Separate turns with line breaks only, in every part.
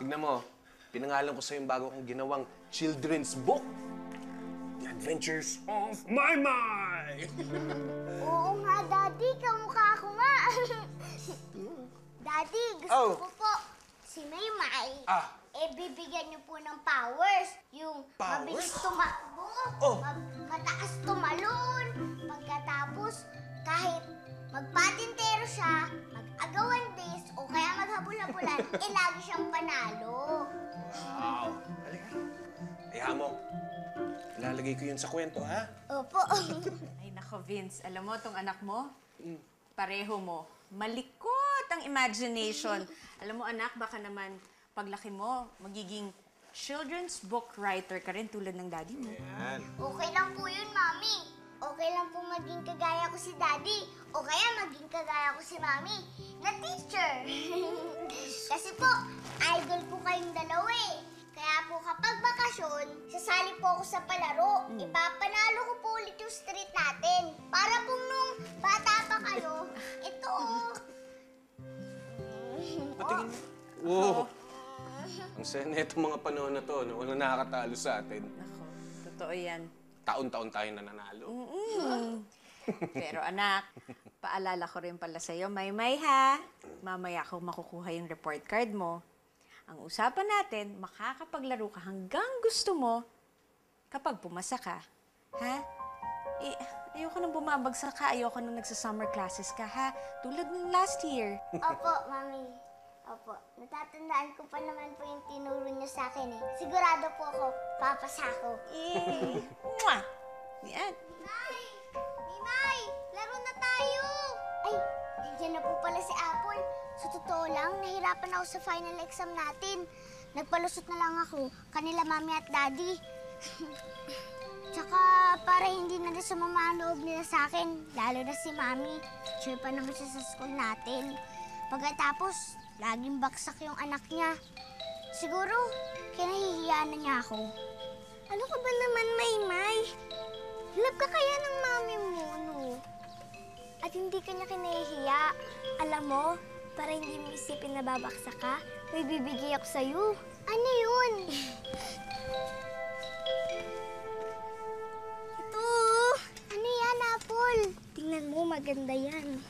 tignan mo. Pinangalan ko sa'yo yung bago kong ginawang children's book. The Adventures of Maymay!
Oo nga, Daddy. Kamukha ko nga. Daddy, gusto ko po si Maymay. Bibigyan niyo po ng powers. Yung mabilis tumakbo, mataas tumalon. Pagkatapos, kahit magpatintero siya, mag-agawan base, o kaya maghabol-habulan, lagi siyang panalo.
Wow! Halika. Ayaw mo. Ilalagay ko yun sa kwento, ha?
Opo.
Ay, nako, Vince. Alam mo, tong anak mo, pareho mo. Malikot ang imagination. Alam mo, anak, baka naman paglaki mo, magiging children's book writer ka rin tulad ng daddy mo.
Ayan.
Okay lang po yun, Mami. Okay lang po maging kagaya ko si Daddy. O kaya maging kagaya ko si Mami na teacher. Kasi po, idol po kayong dalawa eh. Kaya po kapag bakasyon, sasali po ako sa palaro. Ipapanalo ko po ulit yung street natin. Para po nung bata pa kayo, ito
Patingin mo. Wow! Ang saya na itong mga panahon na to, no? Walang nakakatalo sa atin.
Nako, totoo yan.
Taon-taon tayo nananalo.
Pero anak, paalala ko rin pala sa'yo, Maymay ha. Mamaya ko makukuha yung report card mo. Ang usapan natin, makakapaglaro ka hanggang gusto mo kapag pumasa ka. Ha? Ayoko nang bumabagsak ka, ayoko nang nagsa-summer classes ka, ha? Tulad ng last year.
Opo, Mami. Opo. Natatandaan ko pa naman po yung tinuro niyo sa akin eh. Sigurado po ako, papasa ko.
Mwah! Yan.
Mimay! Mimay! Laro na tayo! Ay, nandiyan na po pala si Apple. Sa totoo lang, nahirapan ako sa final exam natin. Nagpalusot na lang ako, kanila Mami at Daddy. Tsaka para hindi na rin sumama ang loob nila sa akin, lalo na si Mami. Sure pa naman siya sa school natin. Pagkatapos, laging baksak yung anak niya. Siguro, kinahihiyaan na niya ako. Ano ka ba naman, Maymay? Love ka kaya ng mami mo, no? At hindi ka niya kinahihiya. Alam mo, para hindi mo isipin na babaksak ka, may bibigay ako sa'yo. Ano yun? Ito! Ano yan, Apple? Tingnan mo, maganda yan.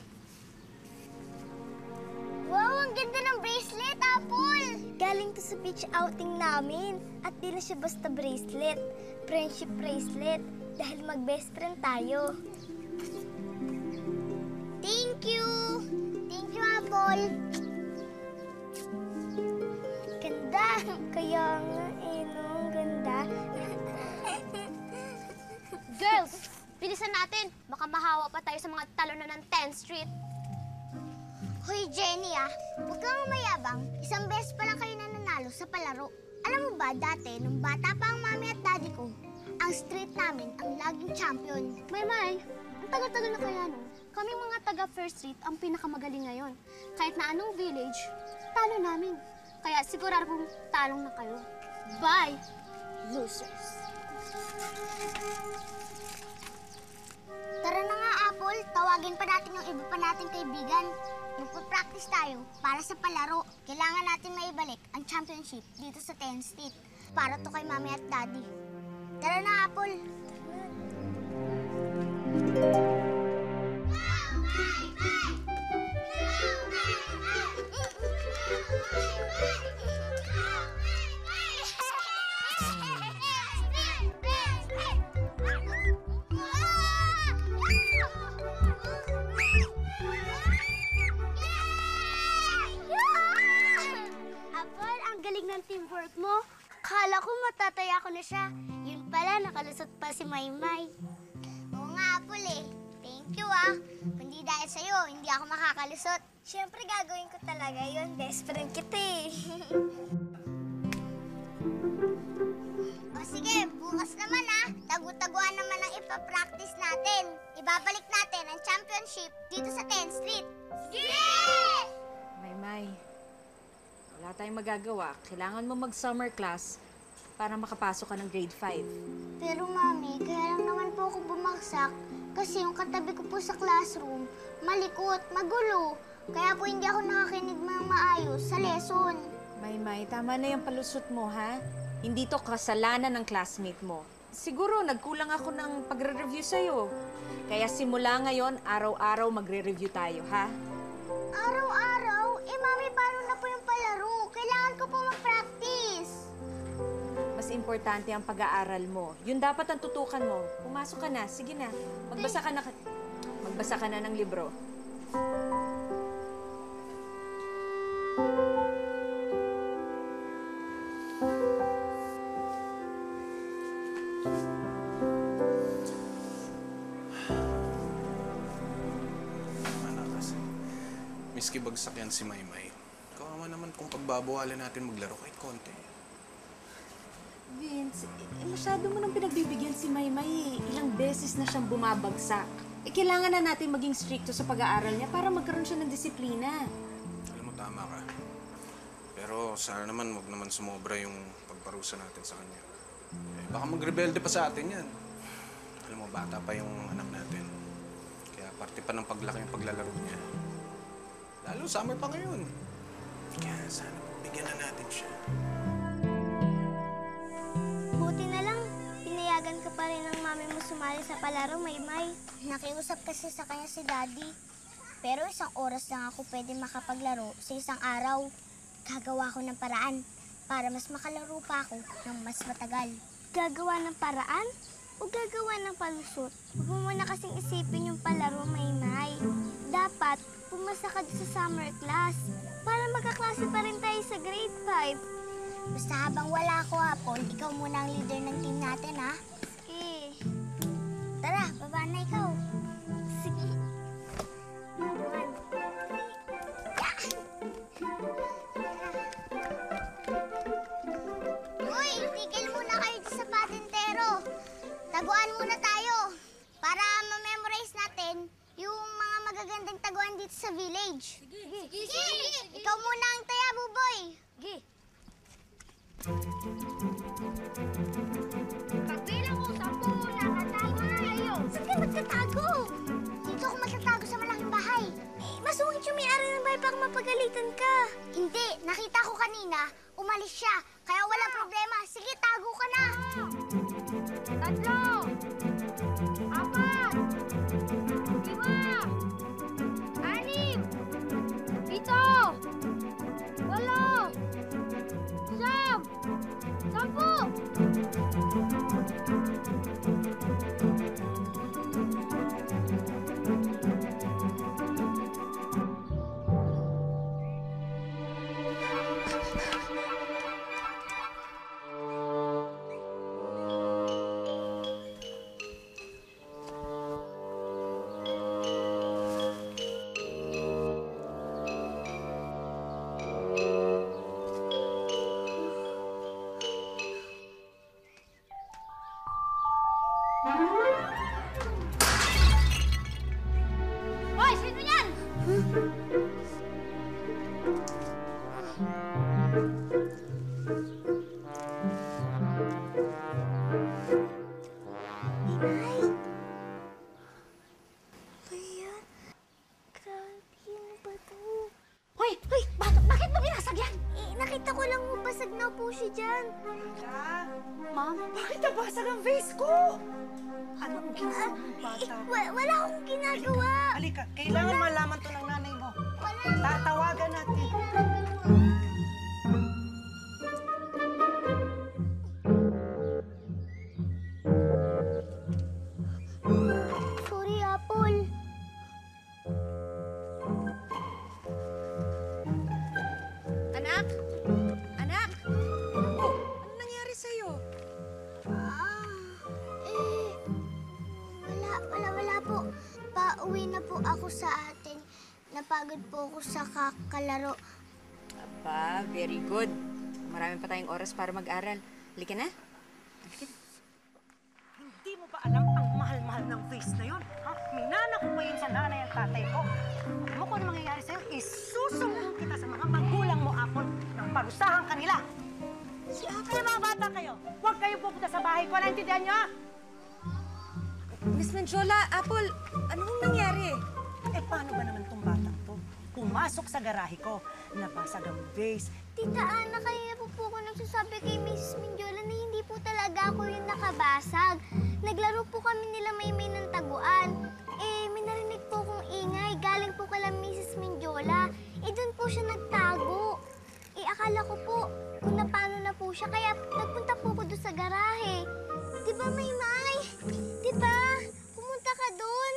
Wow, ang ganda ng bracelet, Apple! Galing to sa beach outing namin. At di na siya basta bracelet. Friendship bracelet. Dahil mag-best friend tayo. Thank you! Thank you, Apple! Ganda! Kaya nga, no? Ang ganda.
Girls, bilisan natin. Baka mahawa pa tayo sa mga talunan ng 10th Street.
Hoy, Jenny, huwag kang mayabang. Isang beses pa lang kayo nananalo sa palaro. Alam mo ba, dati, nung bata pa ang mami at daddy ko, ang street namin ang laging champion.
Maymay, ang tagal-tagal na kaya nun. Kaming mga taga First Street ang pinakamagaling ngayon. Kahit na anong village, talo namin. Kaya sigurado kong talong na kayo. Bye, losers.
Tara na nga, Apple. Tawagin pa natin yung iba pa nating kaibigan. Magpa-practice tayo para sa palaro. Kailangan natin maibalik ang championship dito sa 10th Street para to kay Mami at Daddy. Tara na, Apple. Apple, ang galing ng teamwork mo. Kala ko matataya ko na siya. Yun pala, nakalusot pa si Maymay. Oo nga, Apple eh. Thank you Kundi dahil sa'yo, hindi ako makakalusot. Siyempre, gagawin ko talaga yun. Best friend kita eh. O sige, bukas naman Tagu-taguan naman ang ipapractice natin. Ibabalik natin ang championship dito sa 10th Street. Yeah!
Maymay, wala tayong magagawa. Kailangan mo mag-summer class para makapasok ka ng grade 5.
Pero Mami, kaya lang naman po ako bumagsak kasi yung katabi ko po sa classroom, malikot, magulo. Kaya po hindi ako nakakinig ng maayos sa lesson.
Maymay, tama na yung palusot mo, ha? Hindi to kasalanan ng classmate mo. Siguro, nagkulang ako ng pagre-review sa'yo. Kaya simula ngayon, araw-araw magre-review tayo, ha?
Araw-araw? Eh, Mami, paano na po yung palaro? Kailangan ko po mag-practice.
Mas importante ang pag-aaral mo. Yun dapat ang tutukan mo. Pumasok ka na. Sige na. Magbasa ka na ng libro.
Mana kasi. Miski bagsak yan si Maymay. Kawawa naman kung pagbabawalan natin maglaro kahit konti.
Vince, masyado mo nang pinagbibigyan si Maymay. Ilang beses na siyang bumabagsak. Kailangan na natin maging stricto sa pag-aaral niya para magkaroon siya ng disiplina.
Alam mo, tama ka. Pero sana naman wag naman sumobra yung pagparusa natin sa kanya. Baka magrebelde pa sa atin yan. Alam mo, bata pa yung anak natin. Kaya parte pa ng paglaki yung paglalaro niya. Lalo, summer pa ngayon. Kaya sana bigyan na natin siya.
Buti na lang, pinayagan ka pa rin ng mami mo sumali sa palaro, Maymay. Nakiusap kasi sa kanya si Daddy. Pero isang oras lang ako pwede makapaglaro sa isang araw. Gagawa ko ng paraan para mas makalaro pa ako ng mas matagal. Gagawa ng paraan o gagawa ng palusot? Huwag mo muna kasing isipin yung palaro, Maymay. Dapat pumasa ka sa summer class para magkaklase pa rin tayo sa grade 5. Basta habang wala ako hapon, ikaw muna ang leader ng team natin, ha? Sige. Tara, baba na ikaw. Sige. 1, 2. Uy, tigil muna kayo sa patintero. Taguan muna tayo para ma-memorize natin yung mga magagandang taguan dito sa village. Sige. Ikaw muna ang taya, Buboy. Sige. Kabilang ko, 10, nakatago na kayo. Saan ka magtatago? Dito ako magtatago sa malaking bahay. Eh, masungit yung may-ari ng bahay baka mapagalitan ka. Hindi, nakita ko kanina, umalis siya. Kaya wala problema. Sige, tago ka na. 3, 4, 5, 6, 7, 8,
Hoy, sino yan?
Inay? Kaya, grabe na ba to?
Hoy, bakit mo binasag yan?
Eh, nakita ko lang basag na po siya dyan.
Ma'am,
Bakit nabasag ang face ko? Ano ang ginagawa ng bata?
Wala akong ginagawa.
Halika, kailangan malaman to ng nanay mo.
Wala.
Tatawagan natin.
Sorry, Apple.
Anak? Anak? Oh, ano nangyari sa'yo?
Wala po. Pauwi na po ako sa atin. Napagod po ako sa kakalaro.
Aba, very good. Marami pa tayong oras para mag-aral. Halika na.
Hindi mo ba alam ang mahal-mahal ng face na yun? Ha? Minana ko pa yun sa nanay at tatay ko. Alam mo kung ano mangyayari sa'yo? Isusumbong kita sa mga magulang mo, Apple, ng parusahan kanila. Kaya mga bata kayo, huwag kayo pupunta sa bahay ko. Naintindihan niyo?
Miss Menjola, Apple, anong nangyari?
Eh, paano ba naman tong batang to? Pumasok sa garahe ko, nabasag ang vase,
Tita Ana, kanina po ako nagsasabi kay Mrs. Mindiola na hindi po talaga ako yung nakabasag. Naglaro po kami nila Maymay ng taguan. May narinig po akong ingay. Galing po kala Mrs. Mindiola. Doon po siya nagtago. Akala ko po kung napano na po siya. Kaya nagpunta po ako doon sa garahe. Di ba, Maymay? Di ba? Pumunta ka doon.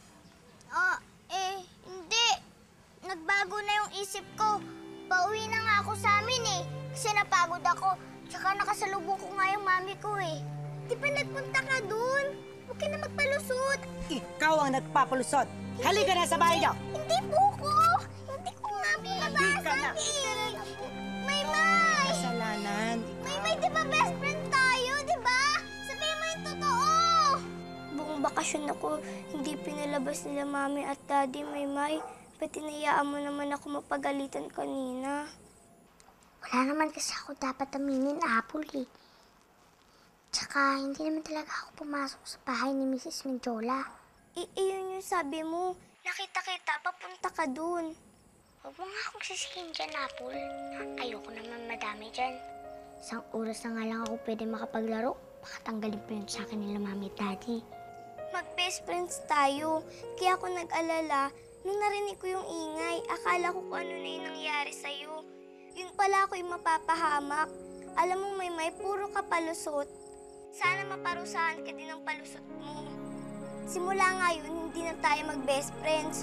Hindi. Nagbago na yung isip ko. Pauwi na nga ako sa amin kasi napagod ako. Tsaka nakasalubong ko nga yung mami ko Di ba nagpunta ka dun? Huwag ka na magpalusot.
Ikaw ang nagpapalusot. Halika na sa bahay niyo.
Hindi po ko. Hindi ko nga po nabasag Maymay!
Kasalanan.
Maymay, di ba best friend tayo, di ba? Sabihin mo yung totoo. Buong bakasyon ako, hindi pinalabas nila mami at daddy, Maymay. Ba't tinayaan mo naman ako mapagalitan kanina? Wala naman kasi ako dapat aminin, Apple Tsaka, hindi naman talaga ako pumasok sa bahay ni Mrs. Mindiola. Iyon yung sabi mo. Nakita-kita, papunta ka dun. Huwag mo nga akong sisihin dyan, Apple. Ayoko naman madami dyan. Isang oras na nga lang ako pwede makapaglaro. Baka tanggalin pa yun sa akin nila mami at daddy. Mag-best friends tayo. Kaya ako nag-alala. Nung narinig ko yung ingay, akala ko kung ano na yung nangyari sa'yo. Yun pala ako yung mapapahamak. Alam mo, Maymay, puro ka palusot. Sana maparusahan ka din ng palusot mo. Simula ngayon, hindi na tayo mag-best friends.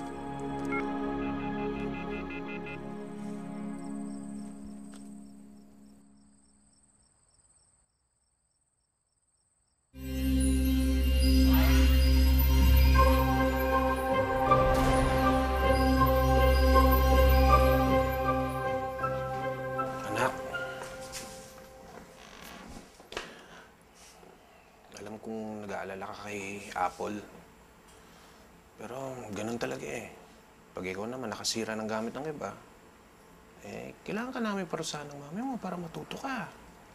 Alam kong nag-aalala ka kay Apple. Pero ganun talaga Pag ikaw naman nakasira ng gamit ng iba, kailangan ka namin parusahan ng mami mo para matuto ka.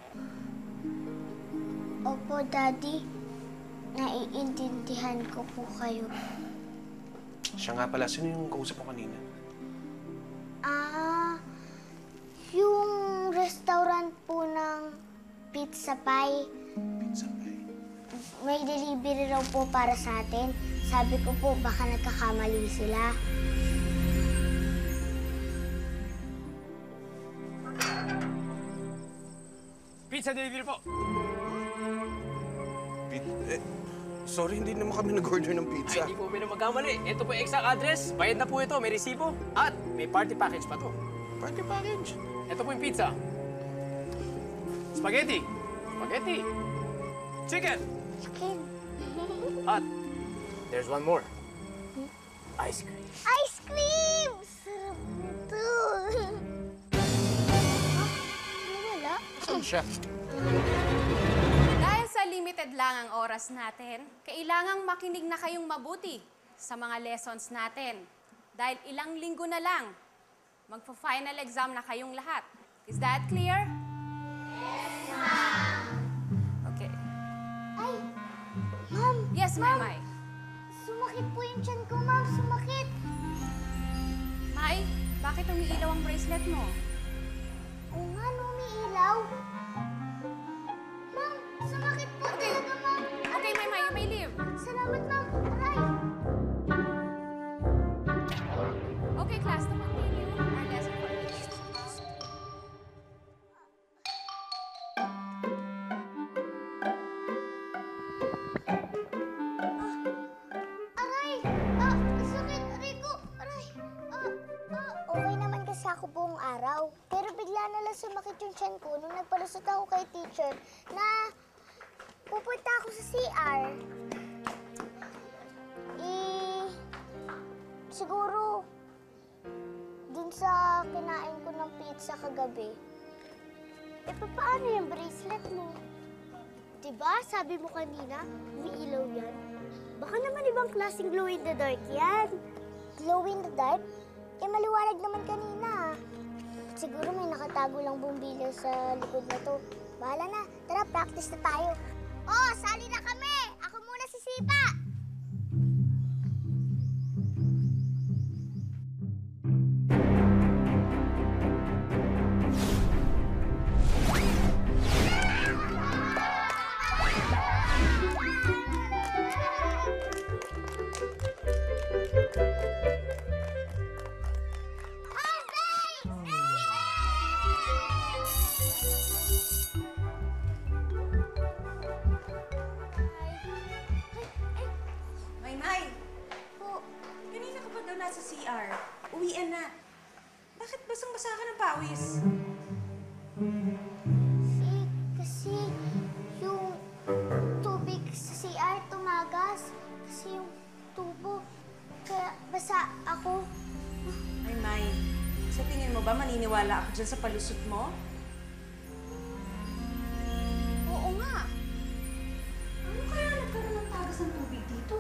Opo, Daddy. Naiintindihan ko po kayo.
Siya nga pala, sino yung kausap mo kanina?
Yung restaurant po ng Pizza Pie.
Pizza Pie.
May delivery raw po para sa atin. Sabi ko po, baka nagkakamali sila.
Pizza delivery po.
Sorry, hindi naman kami nag-order ng
Ay,
pizza.
hindi po kami na magkamali. Ito po yung exact address. Bayad na po ito. May resibo. At may party package pa to.
Party package.
Ito po yung pizza. Spaghetti. Spaghetti. Chicken.
Chicken.
At there's one more. Ice cream.
Ice cream! Sarap nito. Wala?
Saan siya?
Dahil sa limited lang ang oras natin, kailangang makinig na kayong mabuti sa mga lessons natin. Dahil ilang linggo na lang, magpo-final exam na kayong lahat. Is that clear? Yes, Ma'am. Okay.
Ay, Ma'am.
Yes, Maymay.
Sumakit po yung tiyan ko, Ma'am. Sumakit.
May, bakit umiilaw ang bracelet mo?
Oo nga, no, may ilaw. Ma'am, sumakit po talaga, Ma'am.
Okay, Maymay, you may leave.
Salamat, Ma'am. Aray.
Okay, class, to continue our lesson for today.
Aray! Sakit! Aray ko! Aray! Okay naman kasi ako buong araw. Pero bigla na lang sumakit yung tiyan ko nung nagpalusot ako kay teacher na pupunta ako sa CR. Siguro dun sa kinain ko ng pizza kagabi. Paano yung bracelet mo? Diba, sabi mo kanina, umiilaw yan. Baka naman ibang klaseng glow in the dark yan. Glow in the dark? Maliwanag naman kanina. Siguro may nakatago lang bumbila sa likod na to. Bahala na. Tara, practice na tayo. Oh, sali na kami! Ako muna si Sipa!
nga sa CR. Uwian na. Bakit basang-basa ka ng pawis?
Kasi yung tubig sa CR tumagas. Kasi yung tubo. Kaya basa ako.
Ay, May. Sa tingin mo ba maniniwala ako dyan sa palusot mo?
Oo nga.
Ano kaya nagkaroon ng tagas ng tubig dito?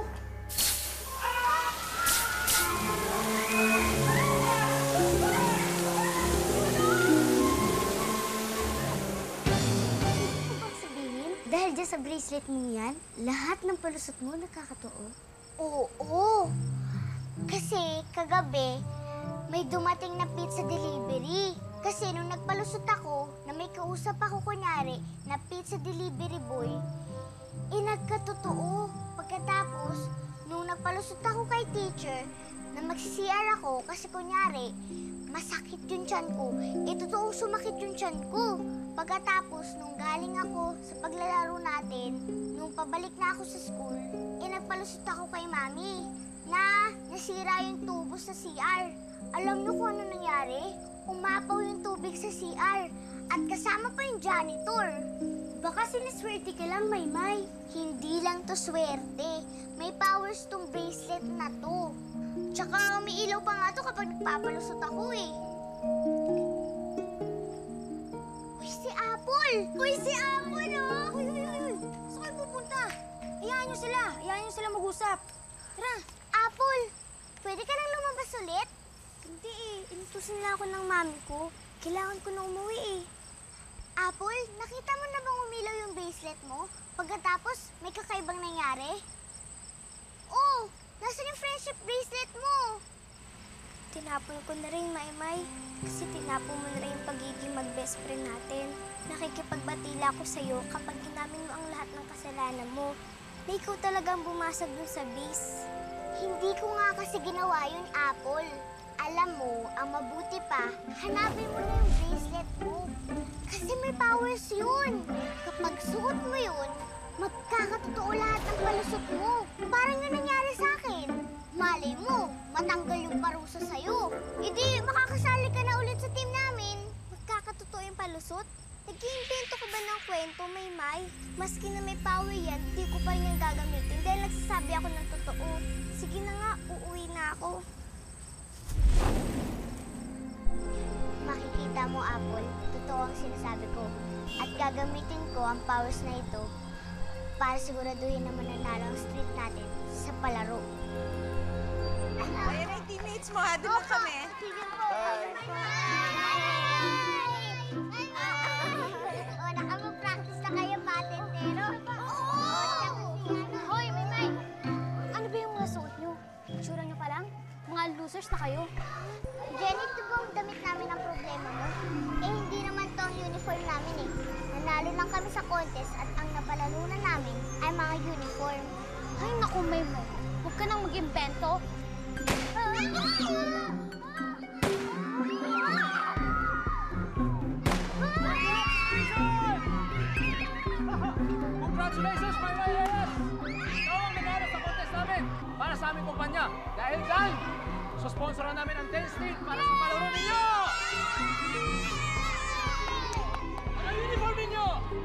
Ano bang sabihin? Dahil dyan sa bracelet mo yan, lahat ng palusot mo nakakatoo? Oo. Kasi kagabi, may dumating na pizza delivery. Kasi nung nagpalusot ako, na may kausap ako kunyari na pizza delivery boy, nagkatotoo. Pagkatapos, nung nagpalusot ako kay teacher, na magsi-CR ako kasi kunyari, masakit yung tiyan ko. Totoong sumakit yung tiyan ko. Pagkatapos, nung galing ako sa paglalaro natin, nung pabalik na ako sa school, nagpalusot ako kay mami na nasira yung tubo sa CR. Alam niyo kung ano nangyari? Umapaw yung tubig sa CR at kasama pa yung janitor. Baka siniswerte ka lang, Maymay. Hindi lang to swerte. May powers tong bracelet na to. Tsaka may ilaw pa nga to kapag nagpapalusot ako eh. Uy, si Apple! Uy, si Apple, oh! Uy! Saan kayo pupunta? Iyahan niyo sila mag-usap. Tara! Apple! Pwede ka nang lumabas ulit? Hindi eh. Inutusin lang ako ng mami ko. Kailangan ko na umuwi eh. Apple, nakita mo na bang umilaw yung bracelet mo? Pagkatapos, may kakaibang nangyari? Oh! Nasaan yung friendship bracelet mo? Tinapon ko na rin, Maymay. Kasi tinapon mo na rin yung pagiging mag-best friend natin. Nakikipagbatila ko sa'yo kapag inamin mo ang lahat ng kasalanan mo. Na ikaw talagang bumasag dun sa base. Hindi ko nga kasi ginawa yun, Apple. Alam mo, ang mabuti pa, hanapin mo na yung bracelet mo. Kasi may powers yun. Kapag suot mo yun, magkakatotoo lahat ng palusot mo. Parang yun nangyari sa akin. Malay mo, matanggal yung parusa sa'yo. Hindi, makakasali ka na ulit sa team namin. Magkakatotoo yung palusot? Nag-iimbento ka ba ng kwento, Maymay? Maski na may power yan, di ko pa rin yung gagamitin dahil nagsasabi ako ng totoo. Sige na nga, uuwi na ako. Makikita mo, Apple, totoo ang sinasabi ko. At gagamitin ko ang powers na ito para siguraduhin na mananalo ang street natin sa palaro.
Ayan ay teammates mo ha, doon lang kami.
Sige po. O, nakapag-practice na kayo, patentero.
Hoy, Maymay! Ano ba yung mga suot nyo? Itsura nyo pa lang? Mga losers na kayo.
Jenny, ito ba ang damit namin ang problema mo? Hindi naman to ang uniform namin eh. Nanalo lang kami sa contest at ang napalalunan namin ay mga uniform.
Ay, naku, Maymay. Huwag ka nang mag-imbento.
Congratulations, my Reyes! Ikaw ang nanalo sa contest namin para sa aming kumpanya. Dahil dyan, susponsoran namin ang 10th Street para sa palaro ninyo! Ang uniform ninyo!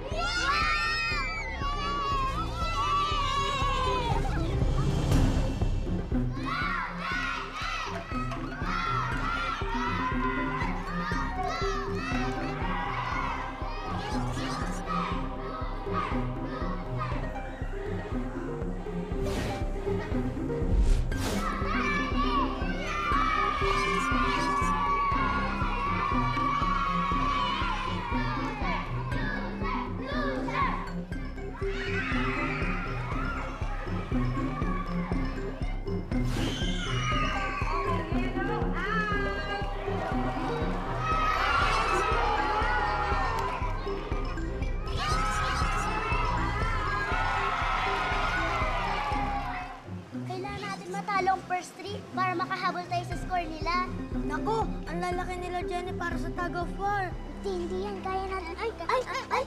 Kailangan natin matalo ang first three para makahabol tayo sa score nila. Nako, ang lalaki nila, Jenny, para sa tug of war. Hindi yan, kaya natin. Ay!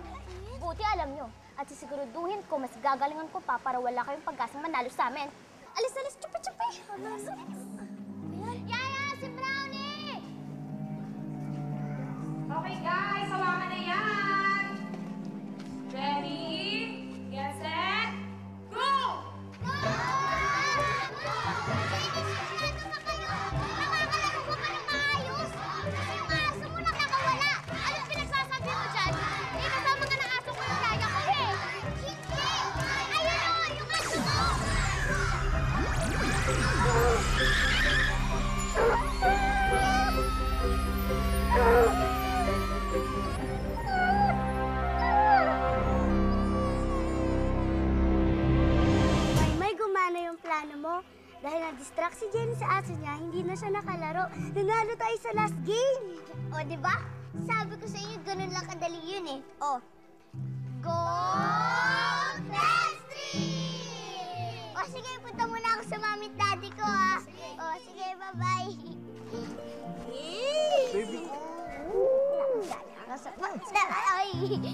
Buti alam nyo. At sisiguruduhin ko, mas gagalingan ko pa para wala kayong pag-asang manalo sa amin.
Alis, alis. Chupi, chupi. Alis, alis. Yaya, si Brownie!
Okay guys, hawakan na yan! Ready? Get set? Go!
Nakakalaro ka pa ng maayos? Kasi yung aso mo nakakawala. Anong pinagsasabi mo dyan? Eh, kasama ka ng aso ko yung yaya ko eh. Hindi! Ayun o, yung aso ko! May gumana yung plano mo. Dahil na-distract si Jenny sa aso niya, hindi na siya nakalaro. Nanalo tayo sa last game. O, di ba? Sabi ko sa inyo, ganun lang kadali yun eh. O. Go! Destry! O, sige, punta muna ako sa mami at daddy ko, ha? O, sige, bye-bye. Baby ko. Ay!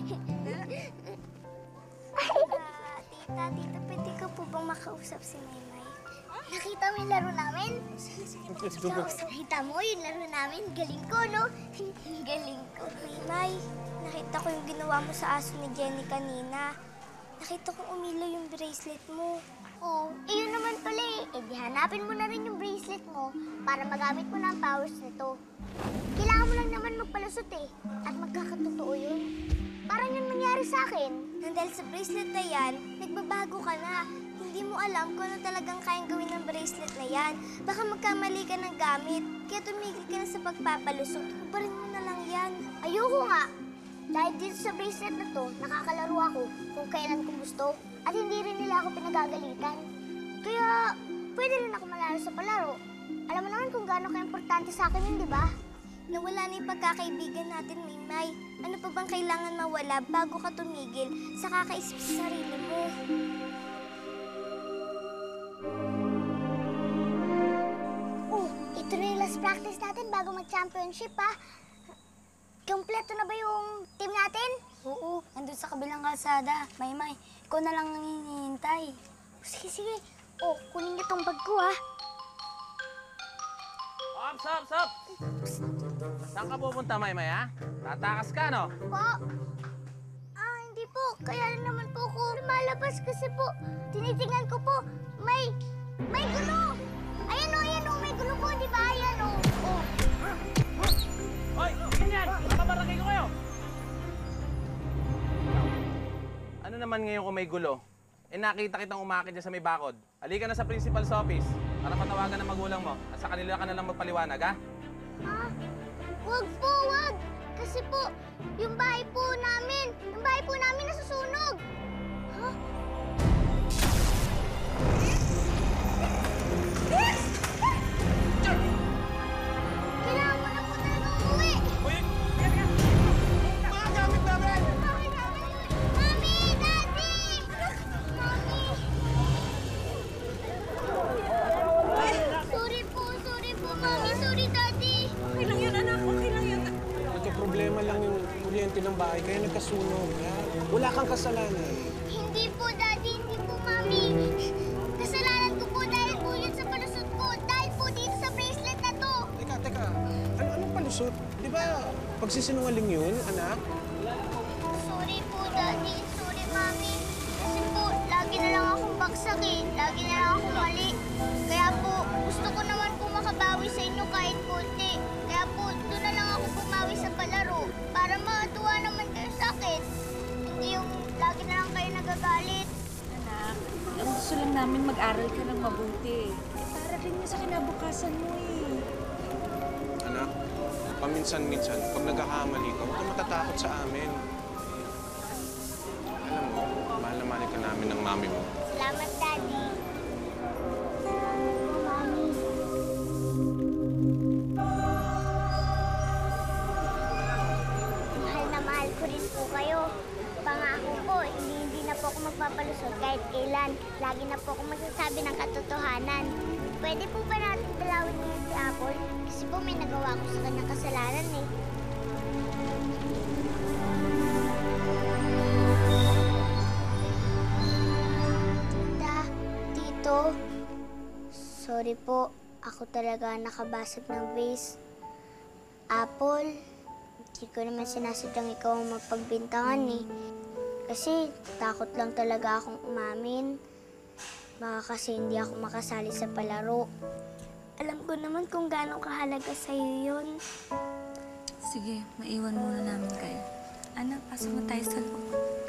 Tita, pwede ko po bang makausap si Maymay? Nakita mo yung laro namin? Nakita mo yung laro namin? Galing ko, no? Galing ko. Maymay, nakita ko yung ginawa mo sa aso ni Jenny kanina. Nakita ko umilaw yung bracelet mo. Oh, yun naman pala eh. Eh, di hanapin mo na rin yung bracelet mo para magamit mo na ang powers nito. Kailangan mo lang naman magpalusot eh. At magkakatotoo yun. Parang yun nangyari sa akin. Nang dahil sa bracelet na yan, nagbabago ka na. Hindi mo alam kung ano talagang kayang gawin ng bracelet na yan. Baka magkamali ka ng gamit. Kaya tumigil ka na sa pagpapalusot. Uparin mo na lang yan. Ayoko nga. Dahil dito sa bracelet na to, nakakalaro ako kung kailan ko gusto. At hindi rin nila ako pinagagalitan. Kaya pwede rin ako malaro sa palaro. Alam mo naman kung gaano ka-importante sa akin yun, di ba? Nawala na yung pagkakaibigan natin, Maymay. Ano pa bang kailangan mawala bago ka tumigil sa kakaisip sa sarili mo? Oh, ito na yung last practice natin bago mag-championship, ha? Kompleto na ba yung team natin? Oo, nandun sa kabilang kalsada. Maymay, ikaw na lang ang hinihintay. Sige, sige. Oh, kunin niyo tong bag ko, ha?
Stop! Saan ka pupunta, Maymay, ha? Tatakas ka, no?
Po? Hindi po. Kaya lang naman po ako lumalabas kasi po. Tinitingnan ko po. May gulo! Ayan o, may gulo po, di ba? Ayan o. Oh.
Hoy! Ganyan! Makabarangay ko kayo! Ano naman ngayon kung may gulo? Eh nakita kitang umakit dyan sa may bakod. Halika na sa principal's office para patawagan ng magulang mo at sa kanila ka na lang magpaliwanag, ha?
Wag po, wag! Kasi po, yung bahay po namin nasusunog! Ha? Kailangan mo na po talaga umuwi!
Mga gamit namin!
Mami! Daddy! Mami! Sorry po, Mami. Sorry, Daddy.
Okay lang yun, anak. Okay lang yun.
Nagka-problema lang yung kuryente ng bahay kaya nagkasunog. Wala kang kasalanan.
Hindi po, Daddy. Hindi po, Mami. Kasalanan ko po dahil po yun sa palusot ko. Dahil po dito sa bracelet na to.
Teka. Anong palusot? Di ba pagsisinungaling yun, anak?
Sorry po, Daddy. Sorry, Mami. Kasi po, lagi na lang akong baksak eh. Lagi na lang akong mali. Kaya po, gusto ko naman po makabawi sa inyo kahit konti. Kaya po, doon na lang ako bumawi sa palaro. Para matuwa naman kayo sa akin. Hindi yung lagi na lang kayo nagagalit.
Anak, ang gusto lang namin mag-aral ka ng mabuti. Eh, para rin yun sa kinabukasan mo eh.
Anak, paminsan-minsan, pag nagkakamali ka, huwag ka matatakot sa amin. Alam mo, mahal na mahal ka namin ng mami mo.
Salamat, Daddy. Mami. Mahal na mahal ko rin po kayo. Pangako po, hindi na po ako magpapalusot kahit kailan. Lagi na po ako magsasabi ng katotohanan. Pwede po ba natin dalawin ngayon si Apple? Kasi po may nagawa ko sa kanyang kasalanan eh. Tita, Tito, Sorry po, ako talaga nakabasag ng vase. Apple, hindi ko naman sinasadyang ikaw ang mapagbintangan eh. Kasi takot lang talaga akong umamin. Baka kasi hindi ako makasali sa palaro.
Alam ko naman kung gaano kahalaga sa'yo yun.
Sige, maiwan muna namin kayo. Anak, pasok na tayo sa loob.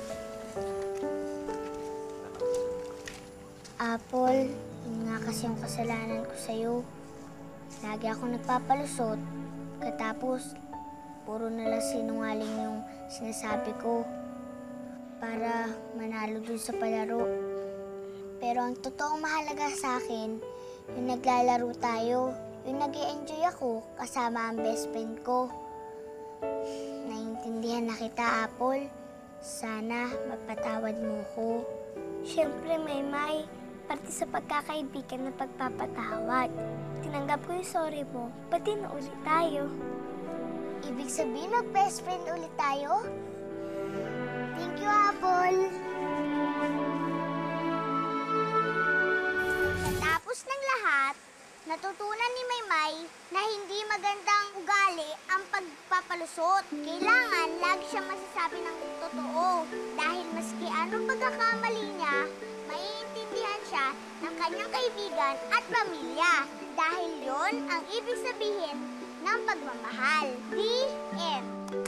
Apple, yun nga kasi yung kasalanan ko sa'yo. Lagi ako nagpapalusot. Katapos, puro nalang sinungaling yung sinasabi ko para manalo dun sa palaro. Pero ang totoong mahalaga sa akin, yung naglalaro tayo, yung nag-e-enjoy ako kasama ang best friend ko. Naiintindihan na kita, Apple. Sana mapatawad mo ko.
Siyempre, Maymay, parte sa pagkakaibigan ng pagpapatawad. Tinanggap ko yung sorry mo, pati na ulit tayo.
Ibig sabihin, mag-best friend ulit tayo? Thank you, Apple. Tapos ng lahat, natutunan ni Maymay na hindi magandang ugali ang pagpapalusot. Kailangan lagi siya masasabi ng totoo dahil maski anong pagkakamali niya, maiintindihan siya ng kanyang kaibigan at pamilya. Dahil yon ang ibig sabihin ng pagmamahal. The end.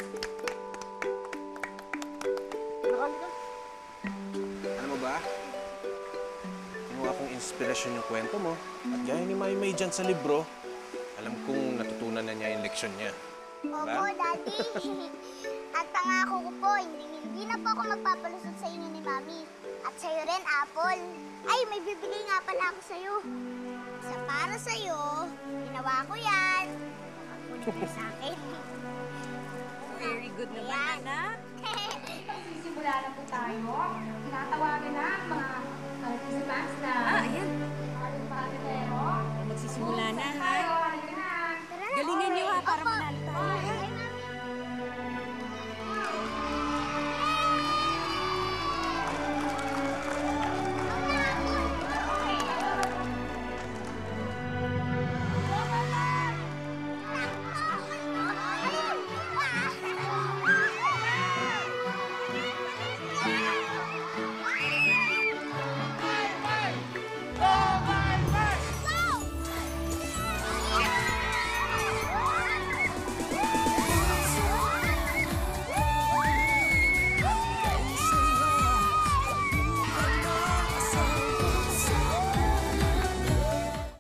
Alam mo ba? Kinuha kong inspirasyon yung kwento mo. At gaya ni Maymay dyan sa libro, alam kong natutunan na niya yung leksyon niya.
Opo, Daddy. At pangako ko po, hindi na po ako magpapalusot sa inyo ni Mami. At sa'yo rin, Apple. Ay, may bibigay nga pala ako sa'yo. Sa para sa'yo, ginawa ko yan. Kunin mo sa akin.
Very good naman,
Ayan.
anak.
Simula na po tayo.